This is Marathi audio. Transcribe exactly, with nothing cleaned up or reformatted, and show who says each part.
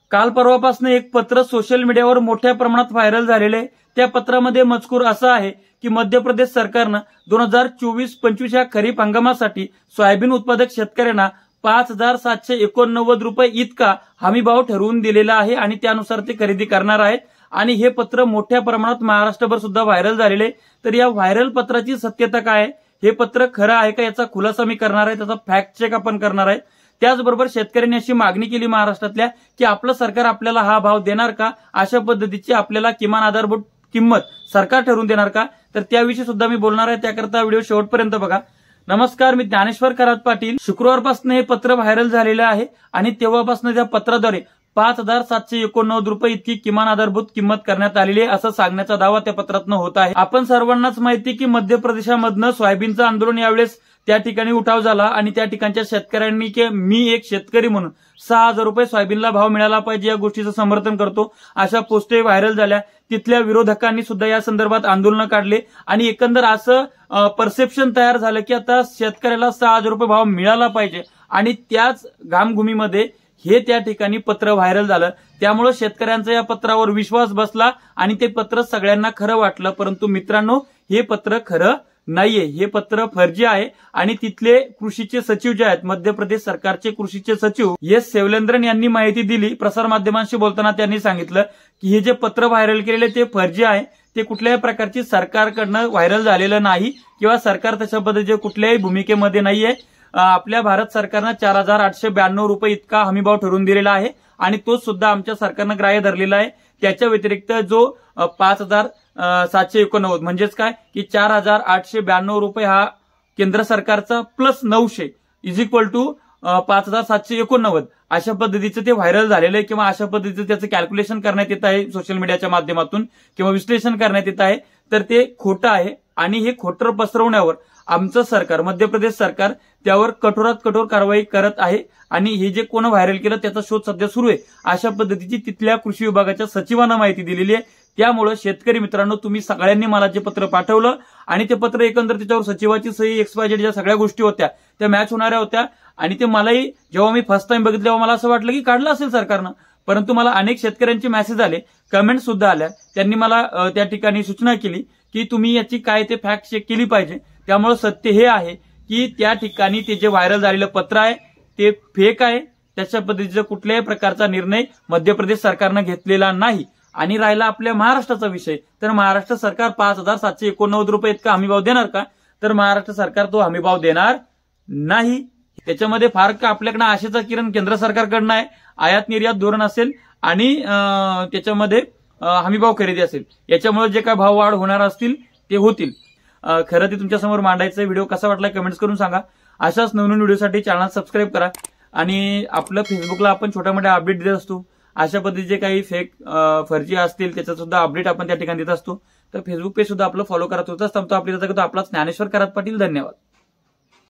Speaker 1: काल परवापासून एक पत्र सोशल मीडियावर मोठ्या प्रमाणात व्हायरल झालेले आहे। त्या पत्रामध्ये मजकूर असा आहे की मध्य प्रदेश सरकारनं दोन हजार चोवीस पंचवीस या खरीप हंगामासाठी सोयाबीन उत्पादक शेतकऱ्यांना पाच हजार सातशे एकोणनव्वद रुपये इतका हमीभाव ठरवून दिलेला आहे आणि त्यानुसार ते खरेदी करणार आहेत। आणि हे पत्र मोठ्या प्रमाणात महाराष्ट्रभर सुद्धा व्हायरल झालेले। तर या व्हायरल पत्राची सत्यता काय आहे, हे पत्र खरं आहे का, याचा खुलासा मी करणार आहे, त्याचा फॅक्ट चेक आपण करणार आहे। त्याचबरोबर शेतकऱ्यांनी अशी मागणी केली महाराष्ट्रातल्या की आपलं सरकार आपल्याला हा भाव देणार का, अशा पद्धतीची आपल्याला किमान आधारभूत किंमत सरकार ठरवून देणार का, तर त्याविषयी सुद्धा मी बोलणार आहे। त्याकरता व्हिडिओ शेवटपर्यंत बघा। नमस्कार, मी ज्ञानेश्वर खरात पाटील। शुक्रवारपासून हे पत्र व्हायरल झालेलं आहे आणि तेव्हापासून त्या पत्राद्वारे पाच हजार सातशे एकोणनव्वद रुपये इतकी किमान आधारभूत किंमत करण्यात आलेली आहे असं सांगण्याचा दावा त्या पत्रातनं होत आहे। आपण सर्वांनाच माहिती की मध्य प्रदेशामधनं सोयाबीनचं आंदोलन यावेळेस त्या ठिकाणी उठाव झाला आणि त्या ठिकाणच्या शेतकऱ्यांनी की मी एक शेतकरी म्हणून सहा हजार रुपये सोयाबीनला भाव मिळाला पाहिजे या गोष्टीचं समर्थन करतो अशा पोस्टही व्हायरल झाल्या। तिथल्या विरोधकांनी सुद्धा या संदर्भात आंदोलन काढले आणि एकंदर असं परसेप्शन तयार झालं की आता शेतकऱ्याला सहा हजार रुपये भाव मिळाला पाहिजे आणि त्याच घामघुमीमध्ये हे त्या ठिकाणी पत्र व्हायरल झालं। त्यामुळे शेतकऱ्यांचा या पत्रावर विश्वास बसला आणि ते पत्र सगळ्यांना खरं वाटलं। परंतु मित्रांनो, हे पत्र खरं नाहीये, हे पत्र फर्जी आहे आणि तिथले कृषीचे सचिव जे आहेत, मध्य प्रदेश सरकारचे कृषीचे सचिव एस सेवलेंद्रन यांनी माहिती दिली। प्रसारमाध्यमांशी बोलताना त्यांनी सांगितलं की हे जे पत्र व्हायरल केलेले ते फर्जी आहे, ते कुठल्याही प्रकारची सरकारकडनं व्हायरल झालेलं नाही किंवा सरकार तशा पद्धतीच्या कुठल्याही भूमिकेमध्ये नाहीये। आपल्या भारत सरकारनं चार हजार आठशे ब्याण्णव रुपये इतका हमीभाव ठरवून दिलेला आहे आणि तो सुद्धा आमच्या सरकारनं ग्राह्य धरलेला आहे। त्याच्या व्यतिरिक्त जो पाच हजार सातशे एकोणनव्वद म्हणजेच काय की चार हजार आठशे ब्याण्णव रुपये हा केंद्र सरकारचा प्लस नऊशे इज इक्वल टू पाच हजार सातशे एकोणनव्वद अशा पद्धतीचं ते व्हायरल झालेलं आहे किंवा अशा पद्धतीचं त्याचं कॅल्क्युलेशन करण्यात येत आहे सोशल मीडियाच्या माध्यमातून किंवा विश्लेषण करण्यात येत आहे। तर ते खोटं आहे आणि हे खोटं पसरवण्यावर आमचं सरकार, मध्य प्रदेश सरकार त्यावर कठोरात कठोर कारवाई करत आहे आणि हे जे कोण व्हायरल केलं त्याचा शोध सध्या सुरू आहे अशा पद्धतीची तिथल्या कृषी विभागाच्या सचिवांना माहिती दिलेली आहे। त्यामुळे शेतकरी मित्रांनो, तुम्ही सगळ्यांनी मला जे पत्र पाठवलं आणि ते पत्र एकंदर त्याच्यावर सचिवाची सही एक्स वाय झेड ज्या सगळ्या गोष्टी होत्या त्या मॅच होणाऱ्या होत्या आणि ते मलाही जेव्हा मी फर्स्ट टाइम बघितलं तेव्हा मला असं वाटलं की काढलं असेल सरकारनं। परंतु मला अनेक शेतकऱ्यांचे मेसेज आले, कमेंट सुद्धा आल्या, त्यांनी मला त्या ठिकाणी सूचना केली की तुम्ही याची काय ते फॅक्ट चेक केली पाहिजे। त्यामुळे सत्य हे आहे की त्या ठिकाणी ते जे व्हायरल झालेलं पत्र आहे ते फेक आहे। त्याच्या पद्धतीचा कुठल्याही प्रकारचा निर्णय मध्य प्रदेश सरकारनं घेतलेला नाही। आणि राहिला आपल्या महाराष्ट्राचा विषय, तर महाराष्ट्र सरकार पाच हजार सातशे एकोणनव्वद रुपये इतका हमीभाव देणार का, तर महाराष्ट्र सरकार तो हमीभाव देणार नाही। त्याच्यामध्ये फार का आपल्याकडनं आशेचा किरण केंद्र सरकारकडनं आहे, आयात निर्यात धोरण असेल आणि त्याच्यामध्ये हमीभाव खरेदी असेल, याच्यामुळे जे काय भाव वाढ होणार असतील ते होतील। खरं ते तुमच्यासमोर मांडायचं। व्हिडिओ कसा वाटला कमेंट्स करून सांगा। अशाच नवीन व्हिडिओसाठी चॅनल सबस्क्राईब करा आणि आपलं फेसबुकला आपण छोट्या मोठ्या अपडेट देत असतो। अशा पद्धतीचे काही फेक फर्जी असतील त्याचा सुद्धा अपडेट आपण त्या ठिकाणी देत असतो। तर फेसबुक पेज सुद्धा आपलं फॉलो करत होतं। आपली आपलाच ज्ञानेश्वर खरात पाटील। धन्यवाद।